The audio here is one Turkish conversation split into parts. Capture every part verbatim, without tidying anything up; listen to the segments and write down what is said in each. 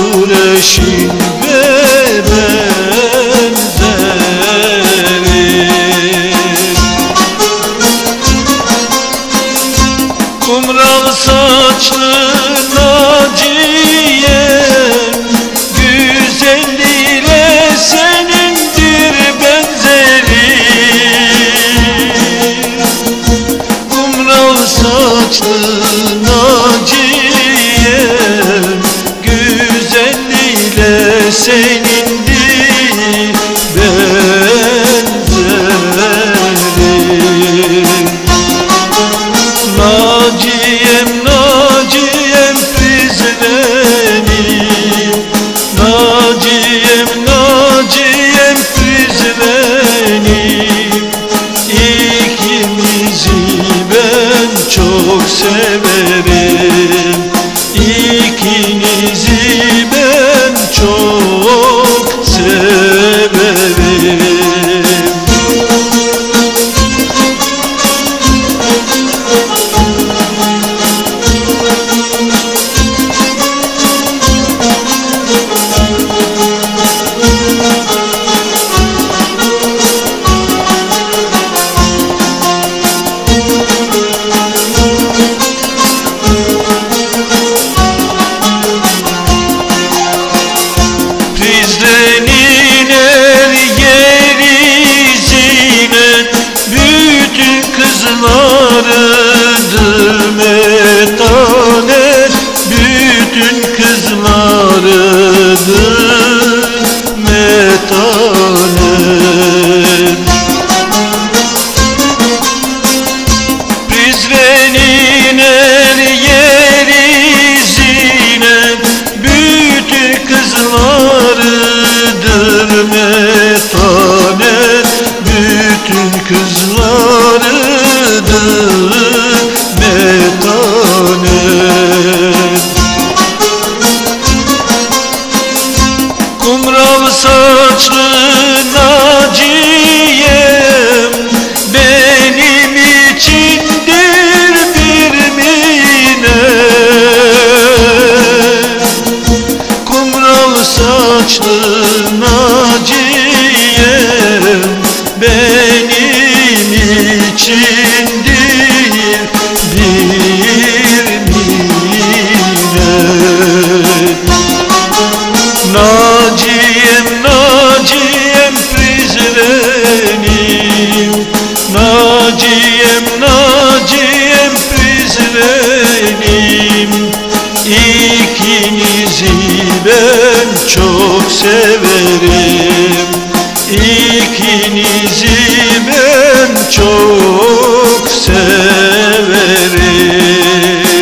eşin ve benzeri. Kumral saçlı Naciye'm, güzelliğiyle senindir benzeri. Kumral saçlı Naciye'm, güzelliğiyle senindir benzerim. Naciyem, Naciyem Prizrenim, Naciyem, Naciyem Prizrenim. İkimizi ben çok severim, İkinizi ben çok severim. Prizren'in er yeri zinet, bütün kızlarıdır metanet, bütün kızlarıdır metanet. Prizren'in er yeri zinet, bütün kızlarıdır metanet, bütün kızlarıdır metanet. Kumral saçlı Naciye'm, benim içindir bir minnet. Kumral saçlı Naciye'm, benim içindir bir minnet. Naciyem, Naciyem Prizrenim, Naciyem, Naciyem Prizrenim. İkinizi ben çok severim, İkinizi ben çok severim.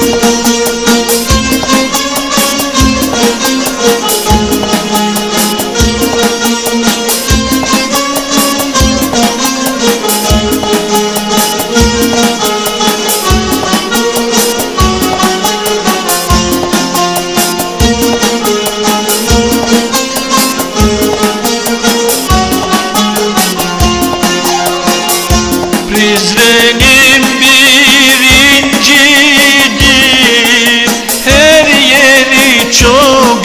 Prizrenim birincidir, her yeri çok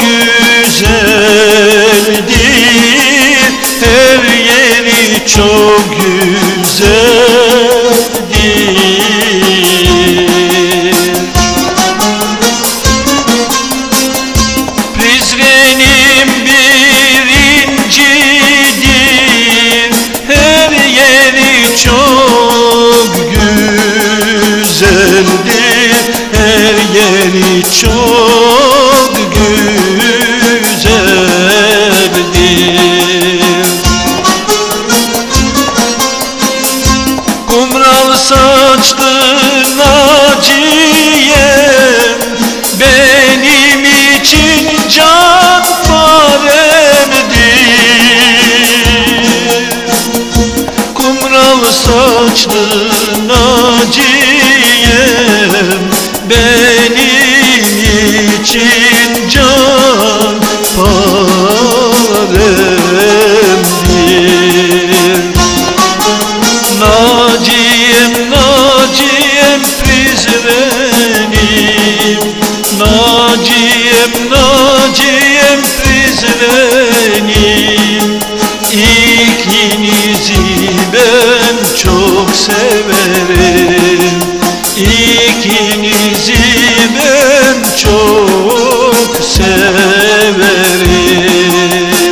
güzeldir, her yeri çok güzeldir. Prizrenim birincidir, her yeri çok güzeldir, her yeri çok güzeldir. Naciye'm Prizren'im, ikinizi ben çok severim. İkinizi ben çok severim.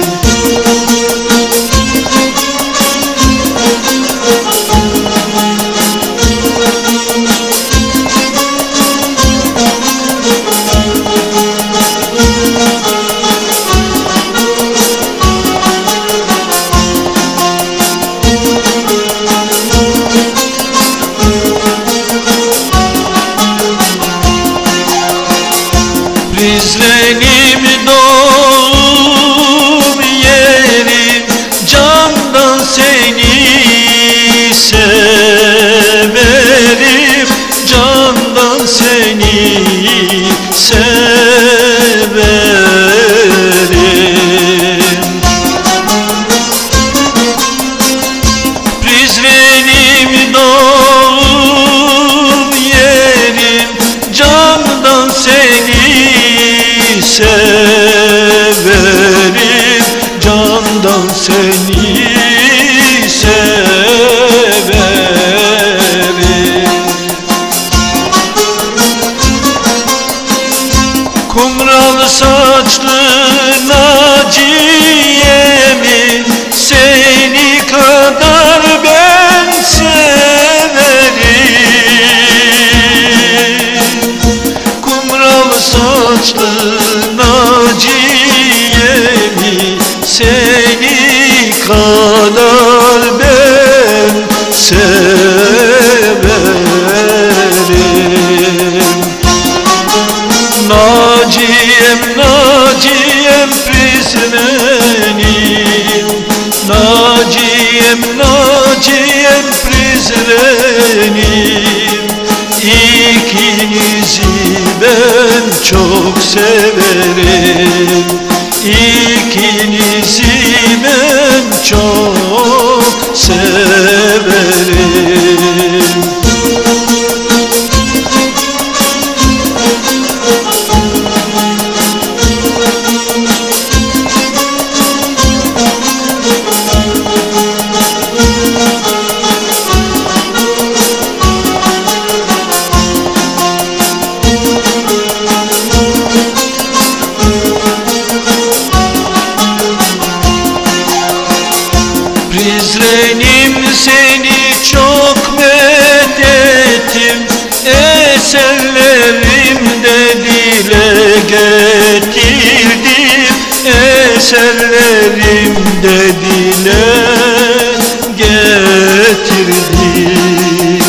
Prizrenim doğum yerim, candan seni severim, candan seni severim. Prizrenim doğum yerim, candan seni severim, candan seni severim. Kumral saçlı Naciye'mi seni kadar ben severim. Kumral saçlı Naciye'mi seni kadar ben severim. Naciye'm, Naciye'm Prizren'im, Naciye'm, Naciye'm Prizren'im, İkinizi ben çok severim. İkinizi ben çok severim. Prizren'im seni çok methettim, eserlerimde dile getirdim, eserlerimde dile getirdim.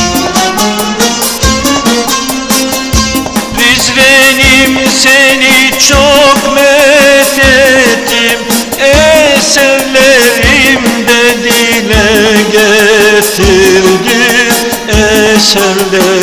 Prizren'im seni çok methettim, eserlerimde dile getirdim, eserlerimde